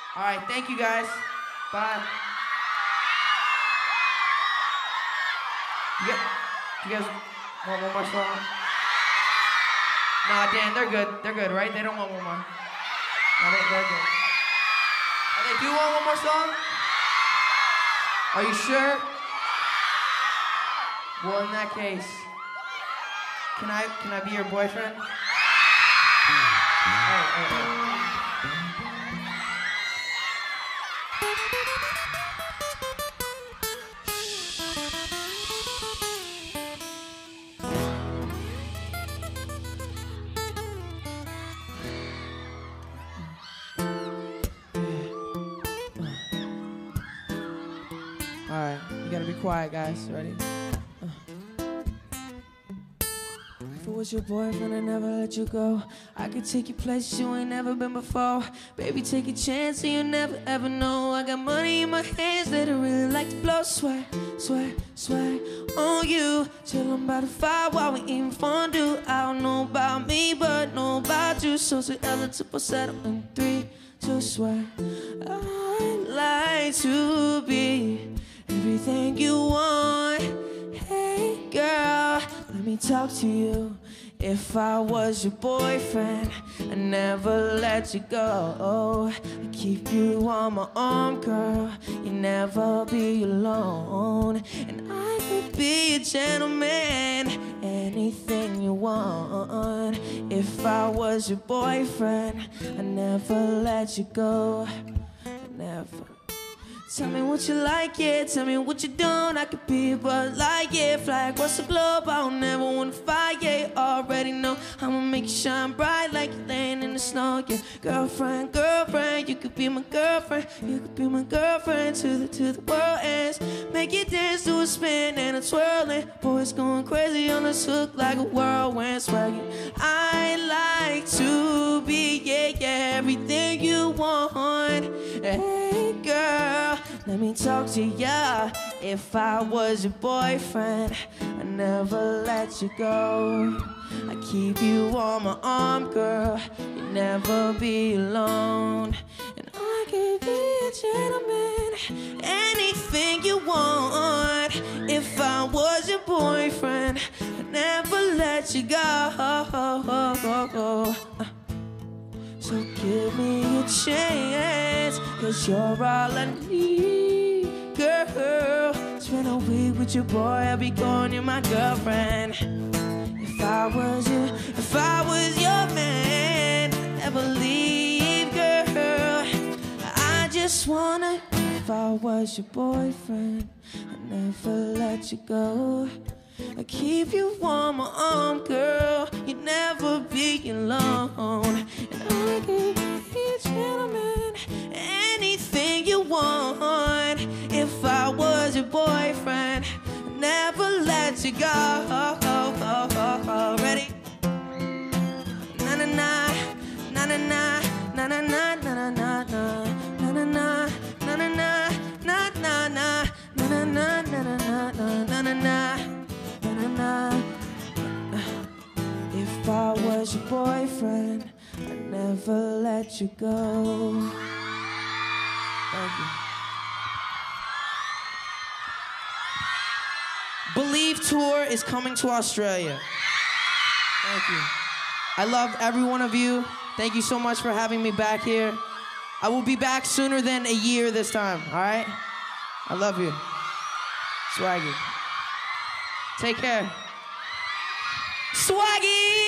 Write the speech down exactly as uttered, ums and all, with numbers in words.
All right, thank you guys. Bye. You guys, you guys want one more song? Nah, Dan, they're good. They're good, right? They don't want one more. No, they, they're good. Oh, they do want one more song? Are you sure? Well, in that case, can I can I be your boyfriend? Hey, hey, hey. All right, you gotta be quiet, guys. Ready? If I was your boyfriend, I'd never let you go. I could take you places you ain't never been before. Baby, take a chance and you never ever know. I got money in my hands that I really like to blow. Swear, swear, swear on you. Till I'm about to fire while we eating fondue. I don't know about me, but know about you. So say Ella to settle in three, two, swear. I'd like to be everything you want. Hey girl, let me talk to you. If I was your boyfriend, I'd never let you go. I'd keep you on my arm, girl. You'd never be alone. And I could be a gentleman, anything you want. If I was your boyfriend, I'd never let you go. I'd never. Tell me what you like, yeah, tell me what you don't. I could be but like, yeah, fly across the globe. I don't never wanna fight, yeah, you already know I'ma make you shine bright like you're laying in the snow, yeah. Girlfriend, girlfriend, you could be my girlfriend. You could be my girlfriend to the, to the world ends. Make you dance to a spin and a twirling. Boys going crazy on this hook like a whirlwind swagging. I like to be, yeah, yeah, everything you want. Hey girl, let me talk to ya. If I was your boyfriend, I'd never let you go. I keep you on my arm, girl. You'd never be alone. And I could be a gentleman, anything you want. If I was your boyfriend, I'd never let you go. So give me a chance, cause you're all I need, girl. Spend a week with your boy, I'll be calling you my girlfriend. If I was you, if I was your man, I'd never leave, girl. I just wanna, if I was your boyfriend, I'd never let you go. I keep you on my arm, girl. You'd never be alone. And I could be a gentleman, anything you want. If I was your boyfriend, I'd never let you go. Ready? Na na na, na na na, na na na, na na na, na na na, na na na, na na na, na na na, na na na, na na. If I was your boyfriend, I'd never let you go. Thank you. Believe Tour is coming to Australia. Thank you. I love every one of you. Thank you so much for having me back here. I will be back sooner than a year this time, all right? I love you. Swaggy. Take care. Swaggy!